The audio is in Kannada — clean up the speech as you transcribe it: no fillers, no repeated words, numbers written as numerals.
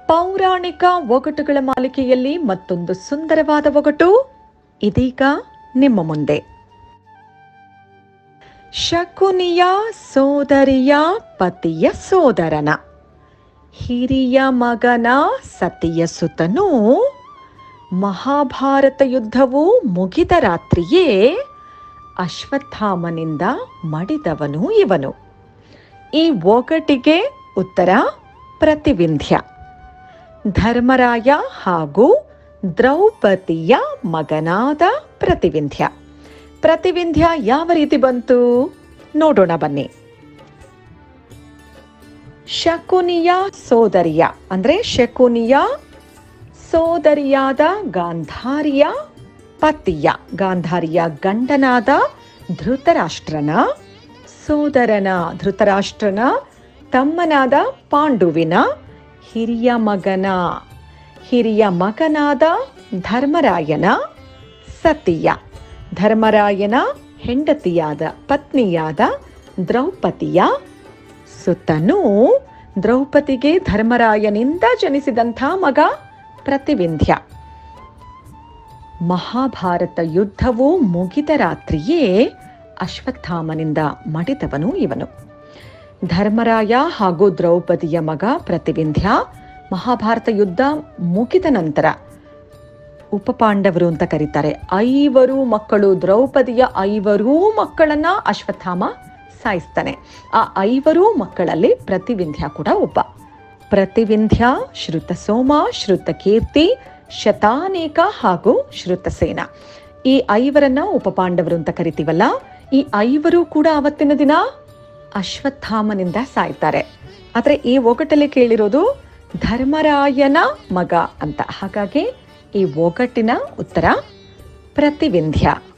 ಪೌರಾಣಿಕ ಒಗಟುಗಳ ಮಾಲಿಕೆಯಲ್ಲಿ ಮತ್ತೊಂದು ಸುಂದರವಾದ ಒಗಟು ಇದೀಗ ನಿಮ್ಮ ಮುಂದೆ. ಶಕುನಿಯ ಸೋದರಿಯ ಪತಿಯ ಸೋದರನ ಹಿರಿಯ ಮಗನ ಸತಿಯ ಸುತನು, ಮಹಾಭಾರತ ಯುದ್ಧವು ಮುಗಿದ ರಾತ್ರಿಯೇ ಅಶ್ವತ್ಥಾಮನಿಂದ ಮಡಿದವನು ಇವನು. ಈ ಒಗಟಿಗೆ ಉತ್ತರ ಪ್ರತಿವಿಂಧ್ಯ. ಧರ್ಮರಾಯ ಹಾಗೂ ದ್ರೌಪದಿಯ ಮಗನಾದ ಪ್ರತಿವಿಂಧ್ಯ. ಪ್ರತಿವಿಂಧ್ಯ ಯಾವ ರೀತಿ ಬಂತು ನೋಡೋಣ ಬನ್ನಿ. ಶಕುನಿಯ ಸೋದರಿಯ ಅಂದ್ರೆ ಶಕುನಿಯ ಸೋದರಿಯಾದ ಗಾಂಧಾರಿಯ ಪತಿಯ, ಗಾಂಧಾರಿಯ ಗಂಡನಾದ ಧೃತರಾಷ್ಟ್ರನ ಸೋದರನ, ಧೃತರಾಷ್ಟ್ರನ ತಮ್ಮನಾದ ಪಾಂಡುವಿನ ಹಿರಿಯ ಮಗನಾದ ಧರ್ಮರಾಯನ ಸತಿಯ, ಧರ್ಮರಾಯನ ಹೆಂಡತಿಯಾದ ಪತ್ನಿಯಾದ ದ್ರೌಪದಿಯ ಸುತನು, ದ್ರೌಪದಿಗೆ ಧರ್ಮರಾಯನಿಂದ ಜನಿಸಿದಂಥ ಮಗ ಪ್ರತಿವಿಂಧ್ಯ. ಮಹಾಭಾರತ ಯುದ್ಧವು ಮುಗಿದ ರಾತ್ರಿಯೇ ಅಶ್ವತ್ಥಾಮನಿಂದ ಮಡಿದವನು ಇವನು. ಧರ್ಮರಾಯ ಹಾಗೂ ದ್ರೌಪದಿಯ ಮಗ ಪ್ರತಿವಿಂಧ್ಯ ಮಹಾಭಾರತ ಯುದ್ಧ ಮುಗಿದ ನಂತರ ಉಪಪಾಂಡವರು ಅಂತ ಕರೀತಾರೆ 5 ಮಕ್ಕಳು, ದ್ರೌಪದಿಯ 5 ಮಕ್ಕಳನ್ನ ಅಶ್ವತ್ಥಾಮ ಸಾಯಿಸ್ತಾನೆ. ಆ 5 ಮಕ್ಕಳಲ್ಲಿ ಪ್ರತಿವಿಂಧ್ಯ ಕೂಡ ಒಬ್ಬ. ಪ್ರತಿವಿಂಧ್ಯ, ಶ್ರುತಸೋಮ, ಶ್ರುತಕೀರ್ತಿ, ಶತಾನೇಕ ಹಾಗೂ ಶ್ರುತಸೇನ, ಈ 5ರನ್ನ ಉಪಪಾಂಡವರು ಅಂತ ಕರಿತೀವಲ್ಲ, ಈ 5 ಕೂಡ ಅವತ್ತಿನ ದಿನ ಅಶ್ವತ್ಥಾಮನಿಂದ ಸಾಯ್ತಾರೆ. ಆದ್ರೆ ಈ ಒಗಟಲ್ಲಿ ಕೇಳಿರೋದು ಧರ್ಮರಾಯನ ಮಗ ಅಂತ. ಹಾಗಾಗಿ ಈ ಒಗಟಿನ ಉತ್ತರ ಪ್ರತಿವಿಂಧ್ಯ.